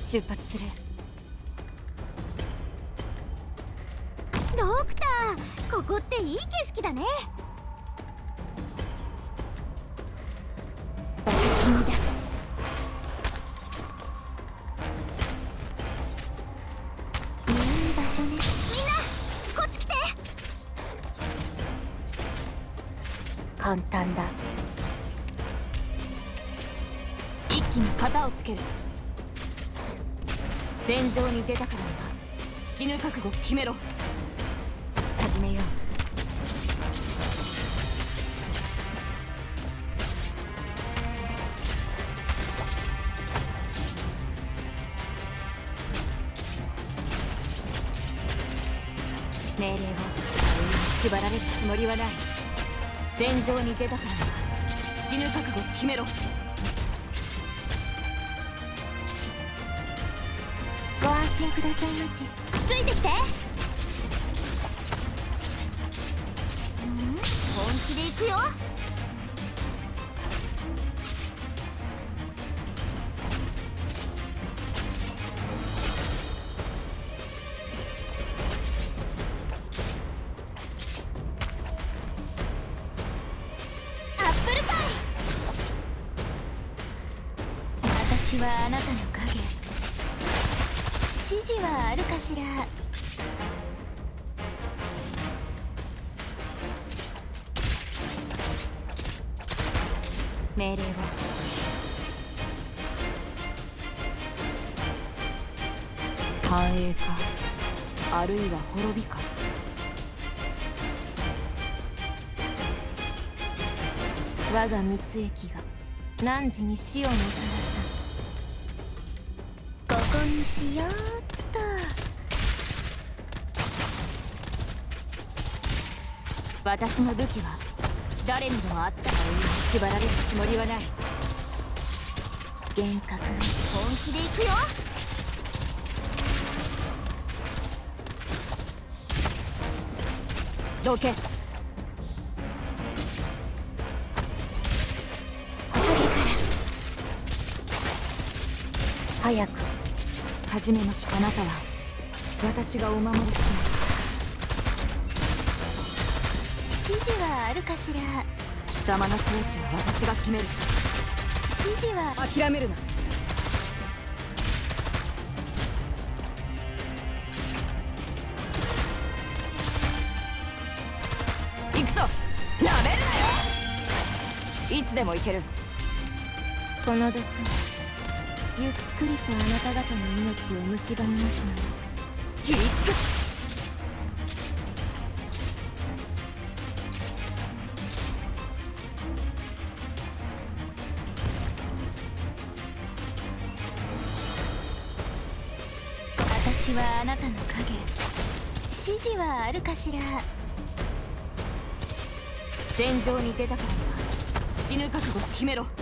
出発する。 ドクター、ここっていい景色だね。 お敵に出す。 いい場所ね。みんなこっち来て。 簡単だ。 一気に型をつける。戦場に出たからには死ぬ覚悟決めろ。 始めよう。命令を縛られるつもりはない。 戦場に出たからには死ぬ覚悟決めろ。 ご安心くださいまし。ついてきて。本気で行くよ。アップルパイ。私はあなたの影。指示はあるかしら。 命令を。 繁栄か、あるいは滅びか。 我が蜜液が汝に死をもたらさ。 ここにしようっと。 私の武器は誰にでも扱う。 縛られるつもりはない。厳格に本気で行くよ。 どけ。 早く始めまし。あなたは私がお守りします。 指示はあるかしら。 貴様の生死は私が決める。 指示は。 諦めるな。行くぞ。なめるなよ。いつでも行ける。 この毒ゆっくりとあなた方の命を蝕みますので。 切りつく。 私はあなたの影。指示はあるかしら。 戦場に出たからには死ぬ覚悟決めろ。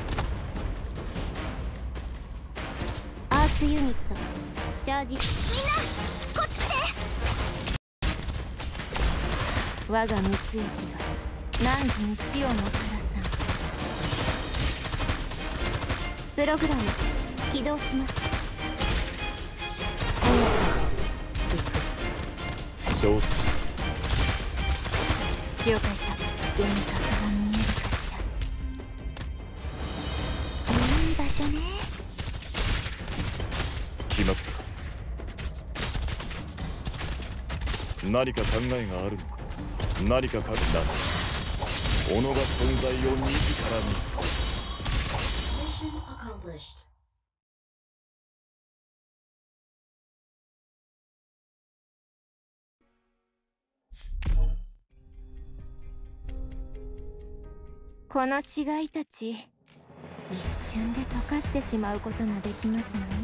アースユニットチャージ。みんなこっち来て。 我が蜜液が汝に死をもたらさん。プログラム起動します。 承知。 了解した。幻覚が見えるかしら。 いい場所ね。 決まった。何か考えがあるのか。何か隠した己が存在を自らに。 この死骸たち、一瞬で溶かしてしまうことができますね。